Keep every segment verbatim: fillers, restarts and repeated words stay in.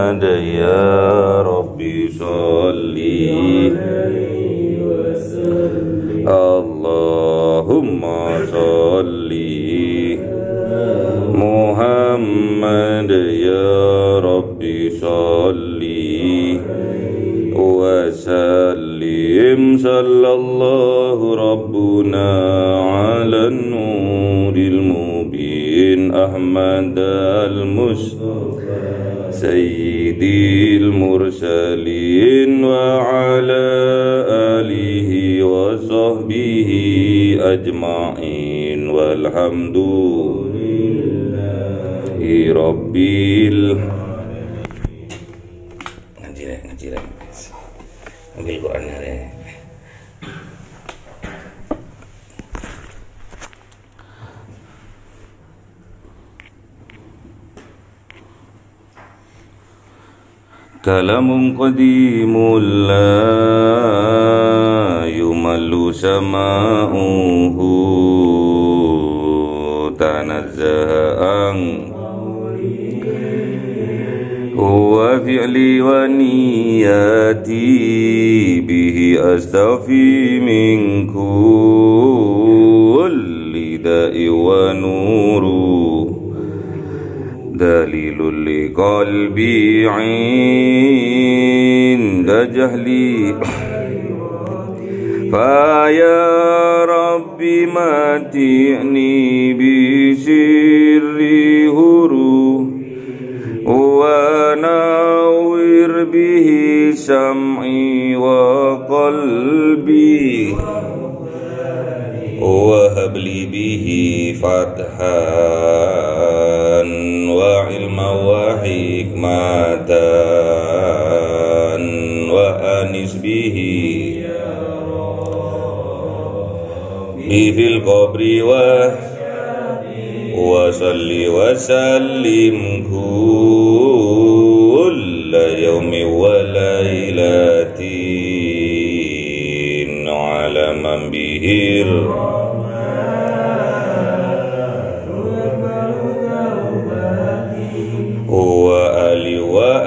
محمد يا ربي صلي اللهم صل محمد يا ربي صل وسلم صلى الله ربنا على النور المبين أحمد المصطفى سيد المرسلين وعلى آله وصحبه أجمعين والحمد لله رب ngaji deh, ngaji deh. Ambil Qurannya deh. Kalamun qadimun la yumallu sama'uhu tanazza'an huwa fi'li wa niyati bihi astafi min kulli da'i wa nuru dalilul liqalbi 'inda jahli fa ya rabbi mati'ni bi sirri huru wa nawwir bihi sam'i wa qalbi wa habli bihi fathan wa ilma wa hikmatan wa anis bihi fil qabri wa wa salli wa sallim kulla yawmi wa laylatin ala man bihir wa ali wa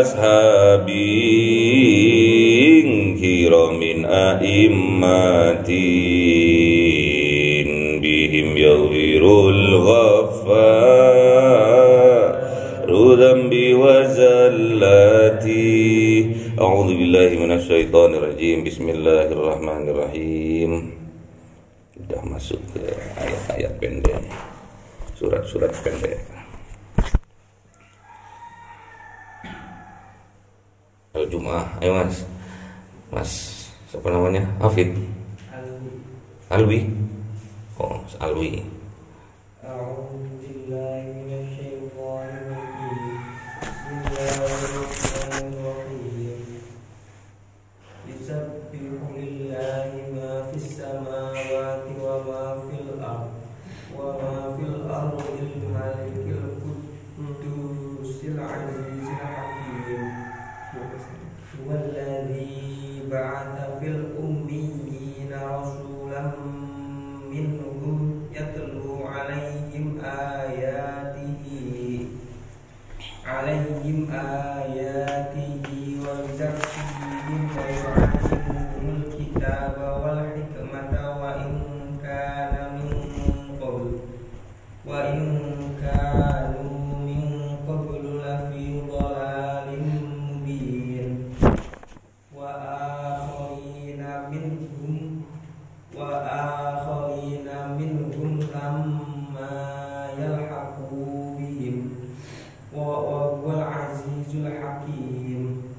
ashabin kiramin a'immatin bihim yaghfirul ghaffaru dhanbi wa zallati. A'udzu billahi minasy syaithanir rajim. Bismillahirrahmanirrahim. Sudah masuk ke ayat-ayat pendek, surat-surat pendek. Al-Jum'ah, ayo mas, mas, siapa namanya? Hafid Alwi. Oh, Alwi. والذي بعث في الأميين رسولا منهم يتلو عليهم آياته عليهم آياته ويزكيهم ويعلمهم الكتاب والحكمة وإن كان من قبل وإن كانوا من قبل لفي ضلال مبين وآخرين منهم وآخرين منهم لما يلحقوا بهم وهو العزيز الحكيم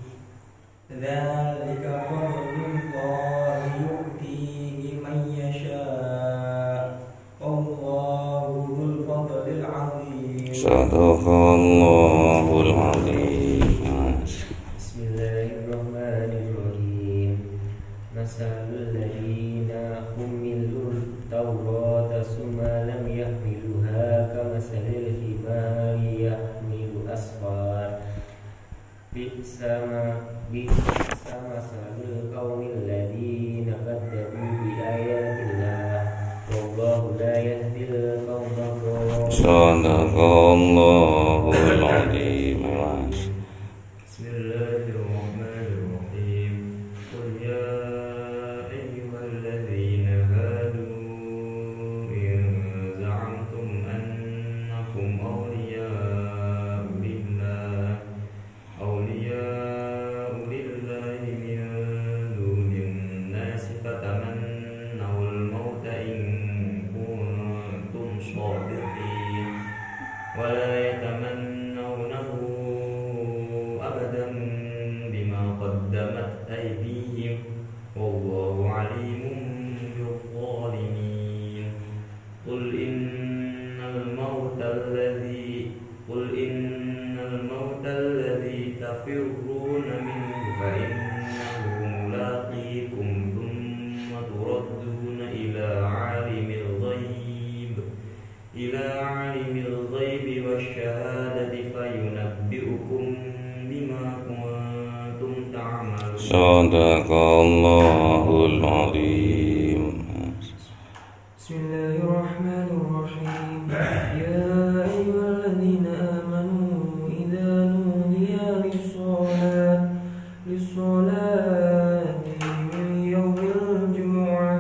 ذلك فضل الله يؤتيه من يشاء والله ذو الفضل العظيم. صدق الله العظيم. Bismillahirrahmanirrahim. Masalul ladina humilul tawrata summa lam yahmiluha kamasalil himari yahmilu asfar. Bi'sama bi'sa masalul qawmil ladina kadzabu bi ayatillah wallahu la yahdil qawma. Sadaqallahul azim. حسدا بما قدمت أيديهم والله عليم بالظالمين قل إن الموت الذي قل إن الموت الذي تفرون منه فإنه ملاقيكم ثم تردون إلى عالم الغيب إلى عالم الغيب والشهادة فينبئكم بما كنتم تعملون. صدق الله العظيم. بسم الله الرحمن الرحيم. يا أيها الذين آمنوا إذا نودي للصلاة للصلاة من يوم الجمعة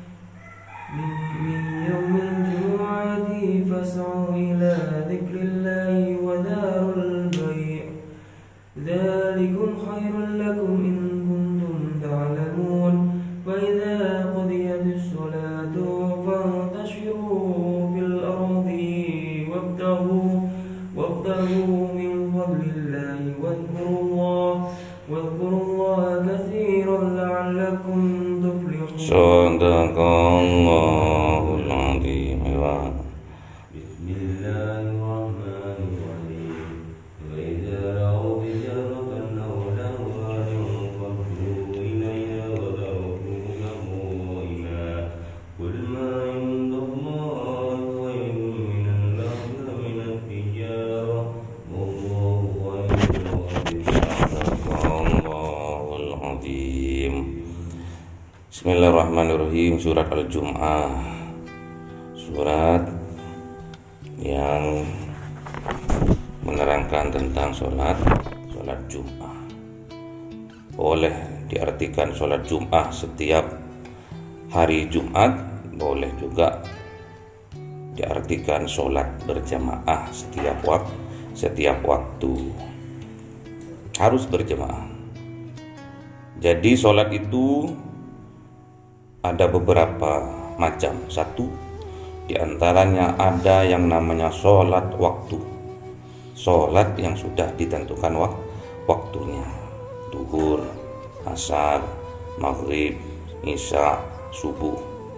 من يوم الجمعة فاسعوا إلى ذكر الله وذروا البيع ذلكم خير لكم إن كنتم تعلمون فإذا قضيت الصلاة فانتشروا في الأرض وابتغوا وابتغوا من فضل الله واذكروا الله واذكروا الله كثيرا لعلكم تفلحون. صدق الله العظيم. بسم الله الرحمن الرحيم وإذا رأوا تجارة أو لهوا انفضوا إليها وتركوك قائما قل ما عند الله خير من اللهو من التجارة والله خير الرازقين. Allahul Azim. Bismillahirrahmanirrahim. Surat Al-Jum'ah, surat yang menerangkan tentang sholat sholat Jum'ah. Boleh diartikan sholat Jum'ah setiap hari Jumat, boleh juga diartikan sholat berjamaah setiap waktu setiap waktu harus berjamaah. Jadi sholat itu ada beberapa macam. Satu, diantaranya ada yang namanya sholat waktu, sholat yang sudah ditentukan wak waktunya, duhur, asar, maghrib, isya, subuh.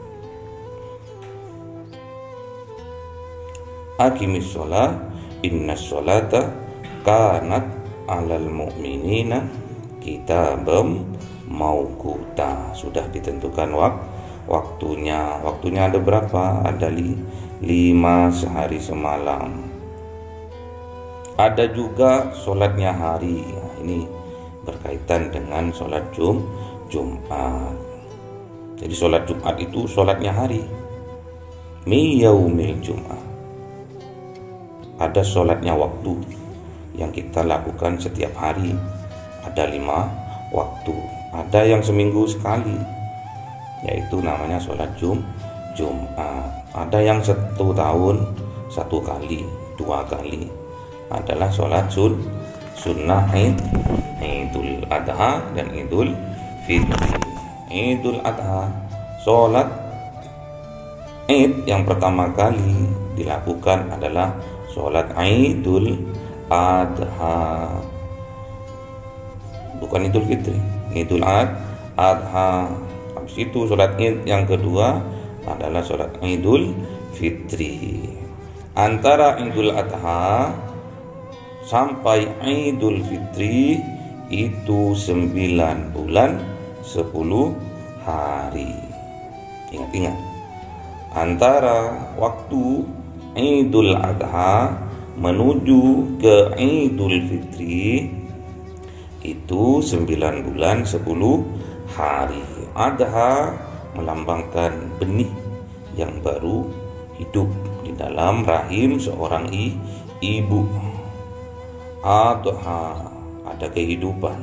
Aqimis sholat, innas sholata kanat alal mu'minina kitabam mauquta. Sudah ditentukan wak waktunya. Waktunya ada berapa? Ada li, lima sehari semalam. Ada juga sholatnya hari. Nah, ini berkaitan dengan sholat Jum Jumat. Jadi sholat Jumat itu sholatnya hari. Mi yaumil Jum'ah. Ada sholatnya waktu yang kita lakukan setiap hari. Ada lima waktu. Ada yang seminggu sekali, yaitu namanya sholat Jum Jumat. Ada yang satu tahun satu kali, dua kali, adalah sholat sun sunnah Id, Idul Adha dan Idul Fitri. Idul Adha, sholat Id yang pertama kali dilakukan adalah sholat Idul Adha, bukan Idul Fitri. Idul Adha. Habis itu sholat Id yang kedua adalah sholat Idul Fitri. Antara Idul Adha sampai Idul Fitri itu sembilan bulan sepuluh hari. Ingat-ingat, antara waktu Idul Adha menuju ke Idul Fitri itu sembilan bulan sepuluh hari. Adha melambangkan benih yang baru hidup di dalam rahim seorang i, ibu. Adha, ada kehidupan.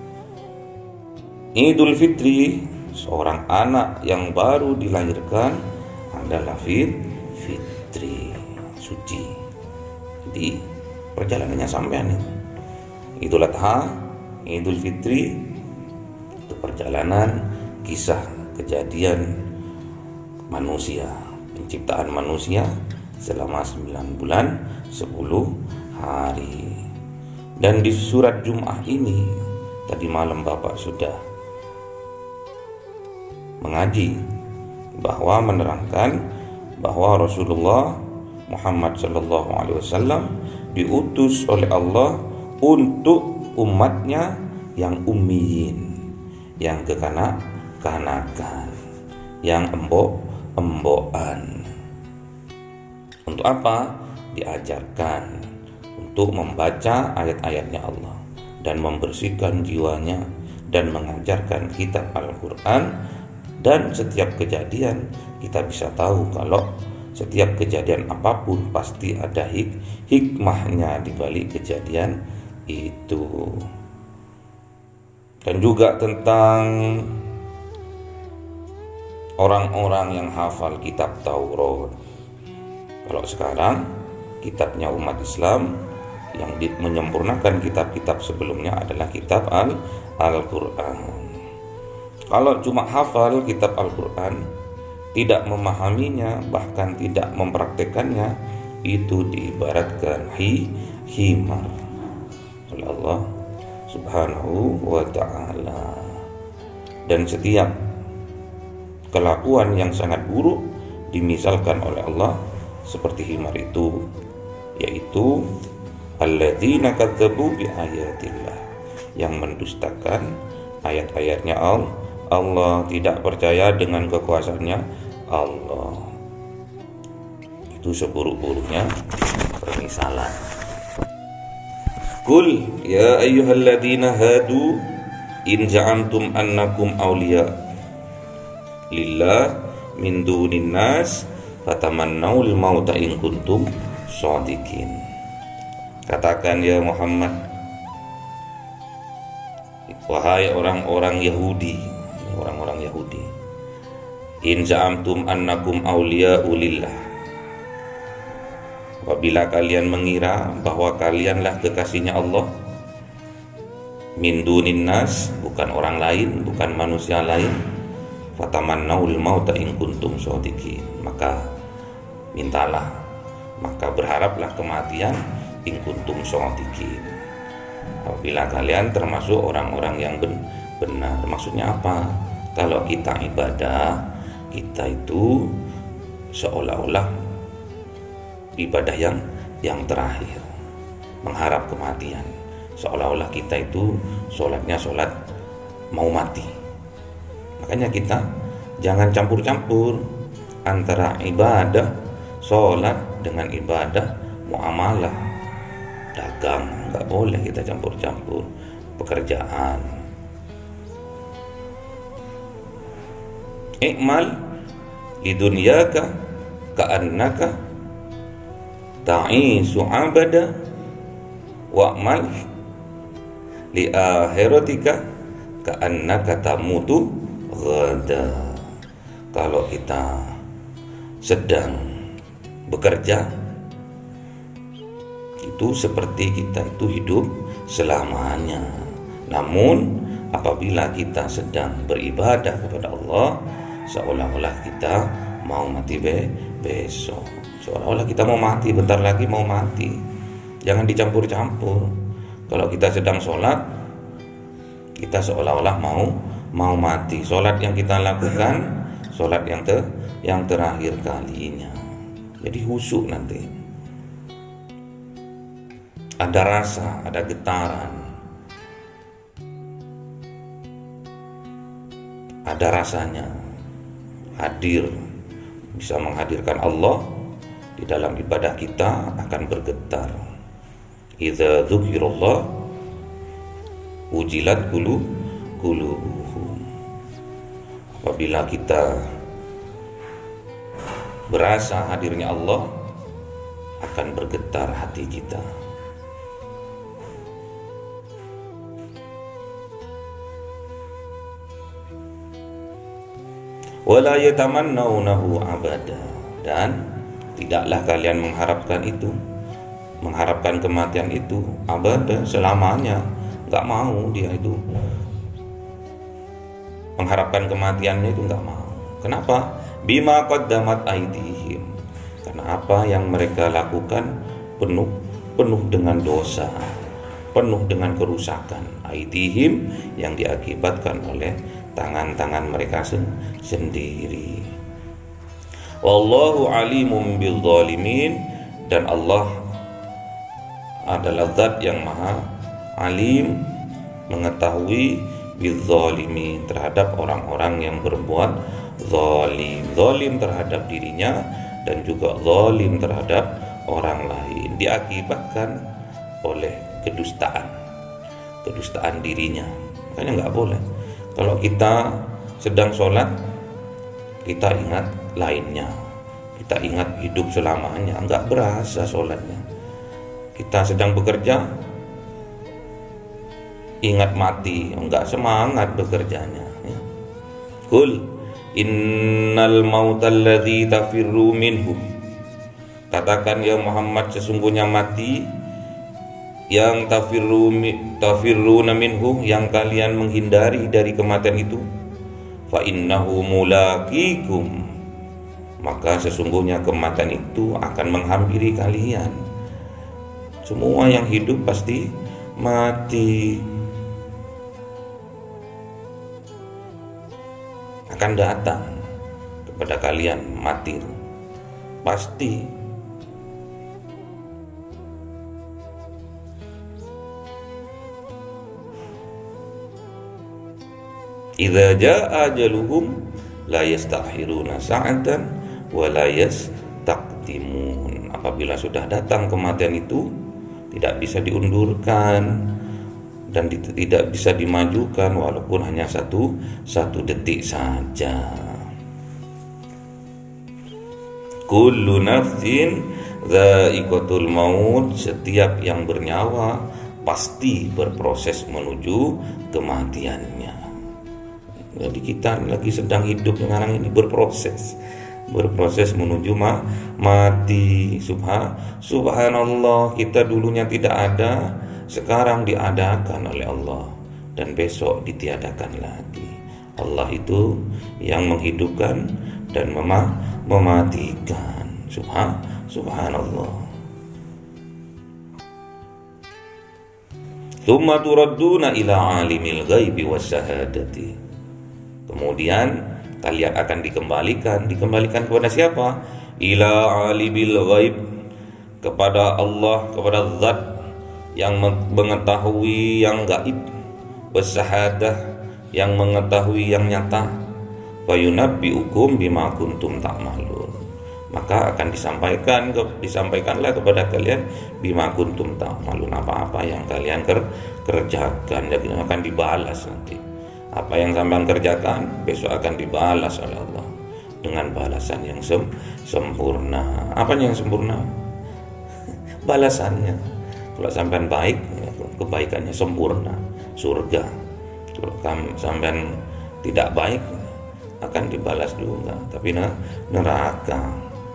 Idul Fitri, seorang anak yang baru dilahirkan, adalah fit, fitri, suci. Jadi perjalanannya sampean ini. Idul Adha, Idul Fitri itu perjalanan kisah kejadian manusia, penciptaan manusia selama sembilan bulan sepuluh hari. Dan di surat Jum'ah ini tadi malam Bapak sudah mengaji bahwa menerangkan bahwa Rasulullah Muhammad Sallallahu Alaihi Wasallam diutus oleh Allah untuk umatnya yang ummiyin, yang kekanak-kanakan, yang embok-embokan. Untuk apa? Diajarkan untuk membaca ayat-ayatnya Allah dan membersihkan jiwanya dan mengajarkan kitab Al-Quran. Dan setiap kejadian kita bisa tahu kalau setiap kejadian apapun pasti ada hik hikmahnya di balik kejadian itu. Dan juga tentang orang-orang yang hafal kitab Taurat. Kalau sekarang kitabnya umat Islam yang menyempurnakan kitab-kitab sebelumnya adalah kitab Al Al-Quran. Kalau cuma hafal kitab Al-Quran, tidak memahaminya, bahkan tidak mempraktekannya, itu diibaratkan hi, himar oleh Allah Subhanahu wa ta'ala. Dan setiap kelakuan yang sangat buruk dimisalkan oleh Allah seperti himar itu, yaitu alladzina kadzdzabu bi ayatillah, yang mendustakan ayat-ayatnya Allah. Allah tidak percaya dengan kekuasaannya Allah. Itu seburuk-buruknya permisalan. Qul ya ayyuhalladzina hadu in za'amtum annakum awliya lillah min dunin nas fatamannaul mauta in kuntum shadiqin. Katakan ya Muhammad, wahai orang-orang Yahudi, orang-orang Yahudi, in za'amtum annakum awliya'u lillah, apabila kalian mengira bahwa kalianlah kekasihnya Allah, min dunin nas, bukan orang lain, bukan manusia lain, fatamannaul mauta in kuntum shadiqin, maka mintalah, maka berharaplah kematian in kuntum shadiqin, apabila kalian termasuk orang-orang yang benar. Maksudnya apa? Kalau kita ibadah, kita itu seolah-olah ibadah yang yang terakhir, mengharap kematian, seolah-olah kita itu sholatnya sholat mau mati. Makanya kita jangan campur-campur antara ibadah sholat dengan ibadah muamalah dagang, nggak boleh kita campur-campur. Pekerjaan, ikmal lidunyaka ka'annaka ta'isu abada wa'mal li akhiratika ka'annaka tamutu ghada. Kalau kita sedang bekerja, itu seperti kita itu hidup selamanya. Namun apabila kita sedang beribadah kepada Allah, seolah-olah kita mau mati be besok, seolah-olah kita mau mati bentar lagi mau mati. Jangan dicampur-campur. Kalau kita sedang sholat, kita seolah-olah mau mau mati. Sholat yang kita lakukan, sholat yang ter yang terakhir kalinya. Jadi khusyuk nanti. Ada rasa, ada getaran, ada rasanya hadir, bisa menghadirkan Allah di dalam ibadah kita akan bergetar. Idza dzukirallah ujilat qulu qulubuhum. Apabila kita berasa hadirnya Allah, akan bergetar hati kita. Wala yatamannawnahu abada, dan tidaklah kalian mengharapkan itu, mengharapkan kematian itu abada, selamanya. Gak mau dia itu mengharapkan kematiannya, itu gak mau. Kenapa? Bima qaddamat aydihim, karena apa yang mereka lakukan penuh penuh dengan dosa, penuh dengan kerusakan. Aidihim, yang diakibatkan oleh tangan-tangan mereka sen- sendiri. Wallahu alimum bil zalimin, dan Allah adalah zat yang maha alim, mengetahui bil zalimin, terhadap orang-orang yang berbuat zalim. Zalim terhadap dirinya dan juga zalim terhadap orang lain, diakibatkan oleh kedustaan, kedustaan dirinya. Makanya nggak boleh kalau kita sedang sholat kita ingat lainnya, kita ingat hidup selamanya, nggak berasa sholatnya. Kita sedang bekerja ingat mati, nggak semangat bekerjanya. Kul innal mautalladzi tafirru minhu, katakan ya Muhammad, sesungguhnya mati yang tafirru tafirruna minhu, yang kalian menghindari dari kematian itu, fa innahu mulaqikum, maka sesungguhnya kematian itu akan menghampiri kalian. Semua yang hidup pasti mati, akan datang kepada kalian mati itu pasti. Idza jaa ajaluhum la yastakhiruna sa'atan wa la yastaqdimun, apabila sudah datang kematian itu tidak bisa diundurkan dan tidak bisa dimajukan walaupun hanya satu satu detik saja. Kullu nafsin dha'iqatul maut, setiap yang bernyawa pasti berproses menuju kematiannya. Jadi kita lagi sedang hidup sekarang ini berproses, berproses menuju ma mati. Subhan Subhanallah, kita dulunya tidak ada, sekarang diadakan oleh Allah, dan besok ditiadakan lagi. Allah itu yang menghidupkan dan mema mematikan. Subhan Subhanallah. Tsumma turadduna ila alimil ghaibi wasyahadati, kemudian kalian akan dikembalikan. Dikembalikan kepada siapa? Ila alimil ghaib, kepada Allah, kepada zat yang mengetahui yang gaib, wasyahadah, yang mengetahui yang nyata. Fayunabbiukum bima kuntum ta'malun, maka akan disampaikan disampaikanlah kepada kalian bima kuntum ta'malun, apa-apa yang kalian ker kerjakan, jadi akan dibalas nanti. Apa yang sampean kerjakan besok akan dibalas oleh Allah dengan balasan yang sem sempurna. Apa yang sempurna? Balasannya. Kalau sampean baik, kebaikannya sempurna, surga. Kalau sampean tidak baik, akan dibalas juga, tapi neraka.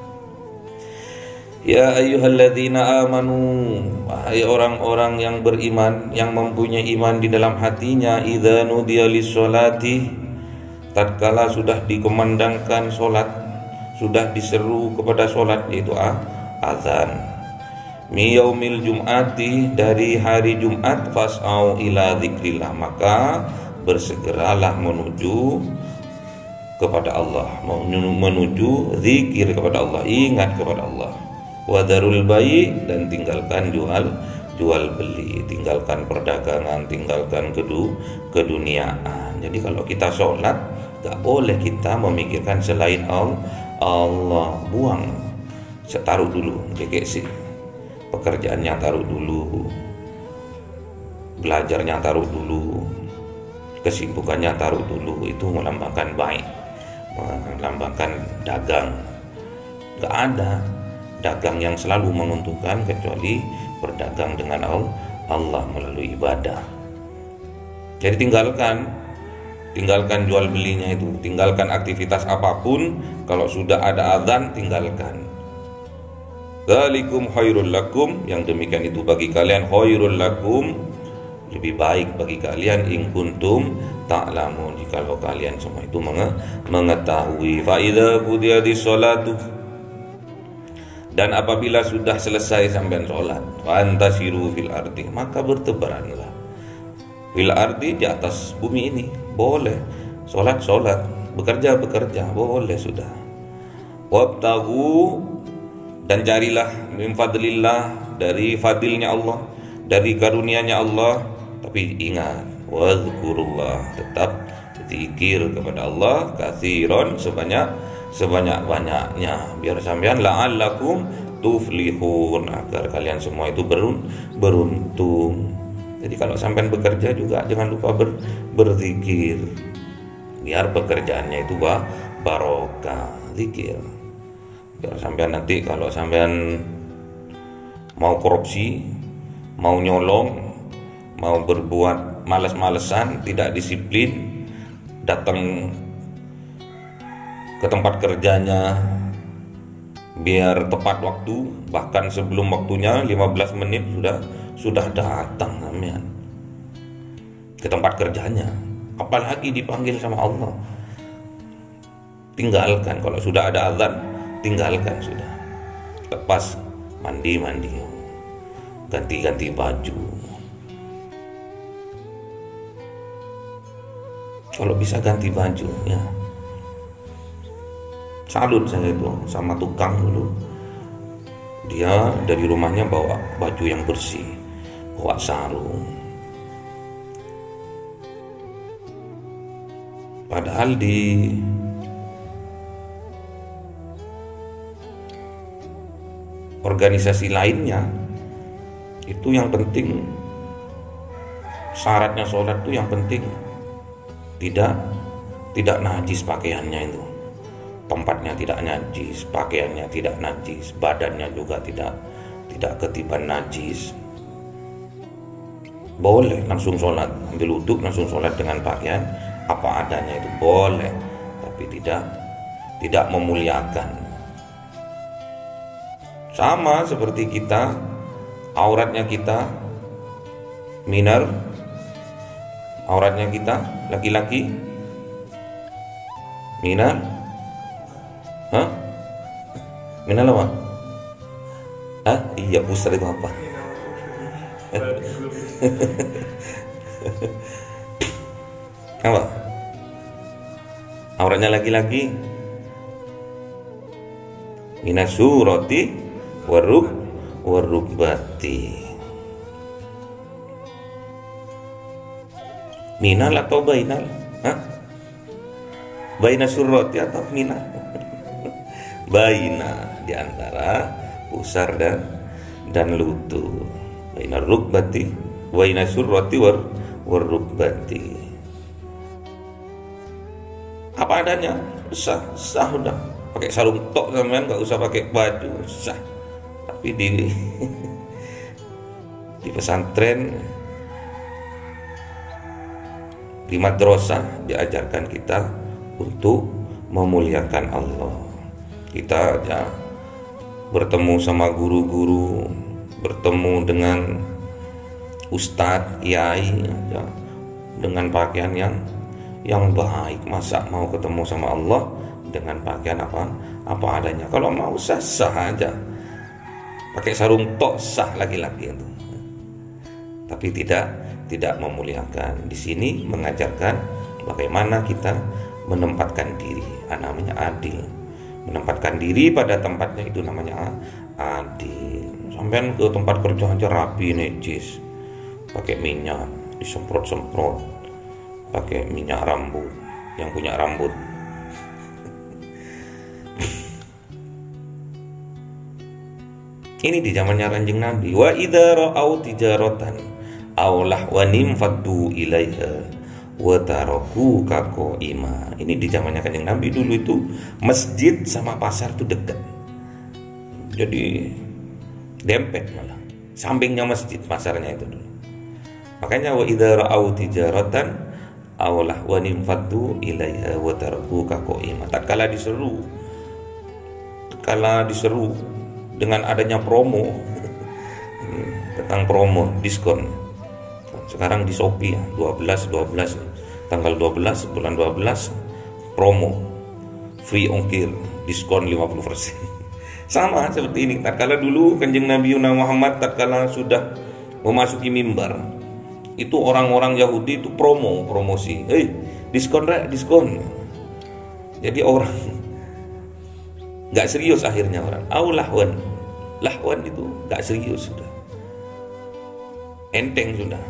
Ya ayyuhalladzina amanu, wahai orang-orang yang beriman, yang mempunyai iman di dalam hatinya, idza nudiya lis-sholati, tatkala sudah dikumandangkan salat, sudah diseru kepada salat, yaitu azan, mi yaumil jum'ati, dari hari Jumat, fas'au ila dzikrillah, maka bersegeralah menuju kepada Allah, menuju zikir kepada Allah, ingat kepada Allah. Wadarul bayi, dan tinggalkan jual jual beli, tinggalkan perdagangan, tinggalkan kedu keduniaan. Jadi kalau kita sholat, gak boleh kita memikirkan selain Allah. Buang, taruh dulu, dekesi, pekerjaannya taruh dulu, belajarnya taruh dulu, kesibukannya taruh dulu. Itu melambangkan baik, melambangkan dagang. Gak ada dagang yang selalu menguntungkan kecuali berdagang dengan Allah melalui ibadah. Jadi tinggalkan tinggalkan jual belinya itu, tinggalkan aktivitas apapun. Kalau sudah ada azan, tinggalkan. Dzalikum khairul lakum, yang demikian itu bagi kalian, khairul lakum, lebih baik bagi kalian, in kuntum ta'lamun, jikalau kalian semua itu mengetahui. Fa idza qudiyatis sholatu, Dan apabila sudah selesai sampean sholat, fantasiru fil ardi, maka bertebaranlah fil ardi, di atas bumi ini. Boleh sholat sholat, bekerja bekerja, boleh sudah. Wabtaghu, dan carilah min fadlillah, dari fadilnya Allah, dari karunia-Nya Allah. Tapi ingat, wazkurullah, tetap zikir kepada Allah katsiran, sebanyak sebanyak-banyaknya, biar sampean la'allakum tuflihun, agar kalian semua itu berun, beruntung. Jadi kalau sampean bekerja juga jangan lupa ber, berzikir, biar pekerjaannya itu bah, barokah, zikir. Biar sampean nanti kalau sampean mau korupsi, mau nyolong, mau berbuat malas-malesan, tidak disiplin, datang ke tempat kerjanya biar tepat waktu, bahkan sebelum waktunya lima belas menit sudah sudah datang sampean ke tempat kerjanya, apalagi dipanggil sama Allah. Tinggalkan, kalau sudah ada azan, tinggalkan sudah. Lepas mandi-mandi, ganti-ganti baju. Kalau bisa ganti baju ya. Salut saya itu sama tukang dulu. Dia dari rumahnya bawa baju yang bersih, bawa sarung. Padahal di organisasi lainnya itu yang penting, syaratnya sholat itu yang penting tidak tidak najis pakaiannya itu. Tempatnya tidak najis, pakaiannya tidak najis, badannya juga tidak tidak ketiban najis. Boleh langsung sholat, ambil wudhu langsung sholat dengan pakaian apa adanya, itu boleh, tapi tidak tidak memuliakan. Sama seperti kita, auratnya kita minar, auratnya kita laki-laki minar. Hah? Minal apa? Hah? Iya, pusar itu apa? Apa? Auratnya laki-laki minasurati waruk warukbati. Minal atau bainal? Hah? Baina surati atau minal? Baina, di antara pusar dan dan lutut. Baina rukbati, baina surrati war warukbati. Apa adanya, sah, sah udah. Pakai sarung tok sampean, enggak usah pakai baju, sah. Tapi di di pesantren, di madrasah diajarkan kita untuk memuliakan Allah. Kita ya, bertemu sama guru-guru, bertemu dengan ustadz, kiai ya, dengan pakaian yang yang baik. Masa mau ketemu sama Allah dengan pakaian apa apa adanya? Kalau mau sah sah aja, pakai sarung tok sah laki-laki itu, tapi tidak tidak memuliakan. Di sini mengajarkan bagaimana kita menempatkan diri, namanya adil. Menempatkan diri pada tempatnya itu namanya adil. Sampean ke tempat kerja aja rapi, necis, pakai minyak, disemprot-semprot, pakai minyak rambut, yang punya rambut. Ini di zamannya Kanjeng Nabi. Wa idza ra'au tijaratan aw lahwan faddu ilaiha wa taraku kako ima. Ini di zamannya Kanjeng Nabi dulu itu masjid sama pasar tuh dekat. Jadi dempet malah. Sampingnya masjid, pasarnya itu dulu. Makanya wa idza ra'au tijaratan aw lahwan faddu ilaiha wa taraku kako ima. Tatkala diseru tatkala diseru dengan adanya promo tentang promo diskon. Sekarang di Shopee ya, dua belas dua belas tanggal dua belas bulan dua belas promo free ongkir, diskon lima puluh persen. Sama seperti ini. Tatkala dulu Kanjeng Nabi Muhammad tatkala sudah memasuki mimbar, itu orang-orang Yahudi itu promo, promosi. Hei, diskon rek, diskon. Jadi orang nggak serius akhirnya orang. Au lahwan. Lahwan itu nggak serius sudah. Enteng sudah.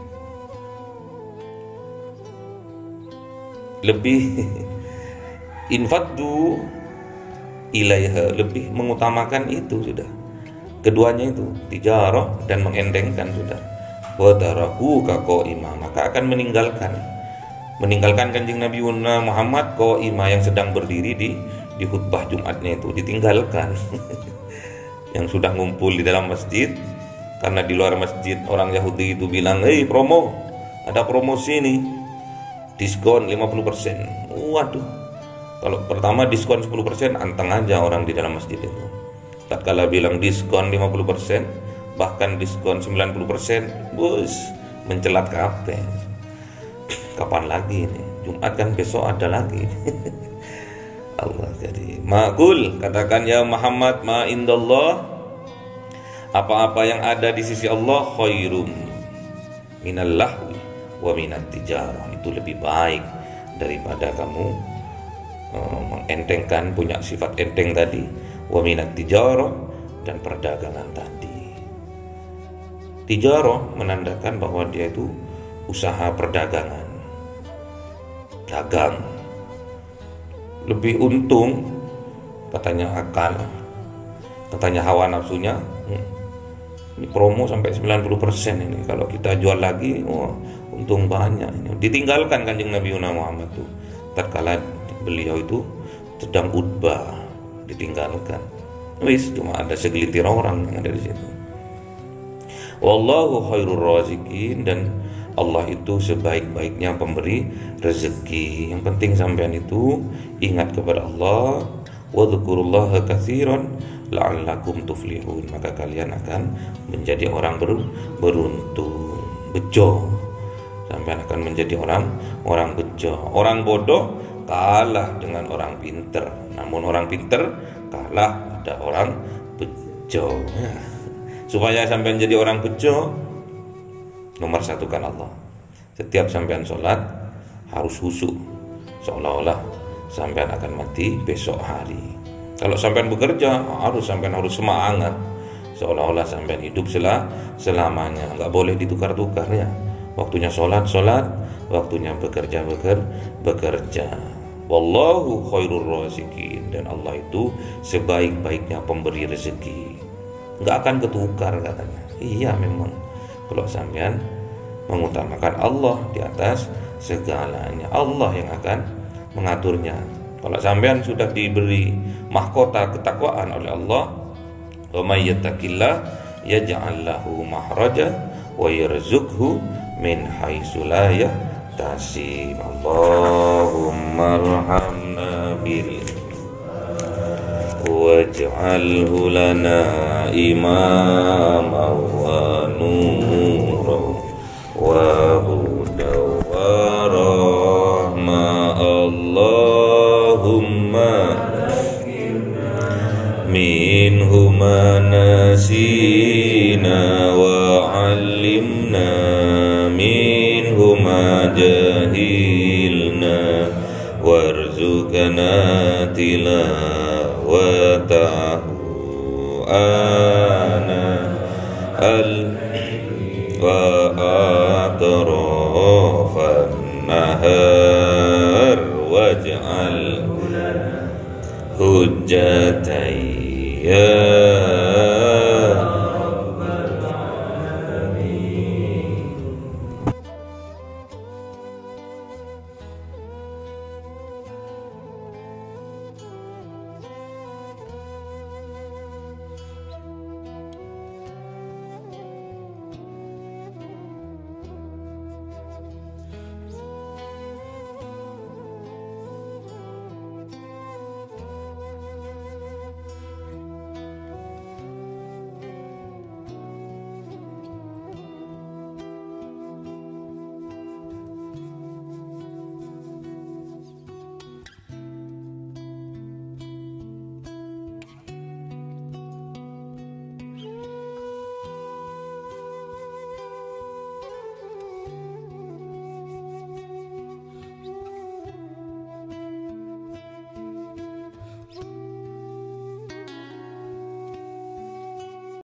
Lebih infaddu ilaiha, lebih mengutamakan itu sudah. Keduanya itu tijarah dan mengentengkan sudah. Wa taraku ka qaima, maka akan meninggalkan meninggalkan Kanjeng Nabi Muhammad qaima yang sedang berdiri di di khutbah Jumatnya itu ditinggalkan. Yang sudah ngumpul di dalam masjid, karena di luar masjid orang Yahudi itu bilang, "Hei, promo, ada promosi nih, diskon lima puluh persen." Waduh, kalau pertama diskon sepuluh persen, anteng aja orang di dalam masjid itu. Tatkala bilang diskon lima puluh persen, bahkan diskon sembilan puluh persen, bus, mencelat kabeh. Kapan lagi ini? Jumat kan besok ada lagi. Allah, jadi ma'kul, katakan ya Muhammad, ma indallah, apa-apa yang ada di sisi Allah khairum minal lahwi wa minat tijarah, itu lebih baik daripada kamu uh, mengentengkan, punya sifat enteng tadi, wa minat tijarah, dan perdagangan tadi. Tijarah menandakan bahwa dia itu usaha perdagangan, dagang, lebih untung katanya akal, katanya hawa nafsunya. hmm, ini promo sampai sembilan puluh persen ini, kalau kita jual lagi, oh, untung banyak ini. Ditinggalkan Kanjeng Nabi Muhammad itu tatkala beliau itu sedang khutbah, ditinggalkan. Wis, cuma ada segelintir orang yang ada di situ. Wallahu khairur raziqin, dan Allah itu sebaik-baiknya pemberi rezeki. Yang penting sampean itu ingat kepada Allah, wa dzkurullaha katsiran la'allakum tuflihun, maka kalian akan menjadi orang ber, beruntung, bejo. Sampean akan menjadi orang orang bejo. Orang bodoh kalah dengan orang pinter, namun orang pinter kalah ada orang bejo. Supaya sampean jadi orang bejo, nomor satukan Allah. Setiap sampean sholat harus khusyuk, seolah-olah sampean akan mati besok hari. Kalau sampean bekerja, harus sampean harus semangat, seolah-olah sampean hidup sel- selamanya. Nggak boleh ditukar-tukar ya. Waktunya sholat, sholat, waktunya bekerja, beker, bekerja. Wallahu khairur raziqin, dan Allah itu sebaik-baiknya pemberi rezeki. Nggak akan ketukar katanya. Iya memang, kalau sampean mengutamakan Allah di atas segalanya, Allah yang akan mengaturnya. Kalau sampean sudah diberi mahkota ketakwaan oleh Allah, wa may yattaqillah yaj'al lahu mahraja wa yarzuqhu min haitsu la yahtasib. Allahumma arhamna bil waj'alhu lana imama wa nura wa huda wa rahma. Allahumma minhu ma nasina wa 'allimna minhu ma jahilna warzuqna tilawatahu ana al wa atrafan nahar waj'al hujjatai ya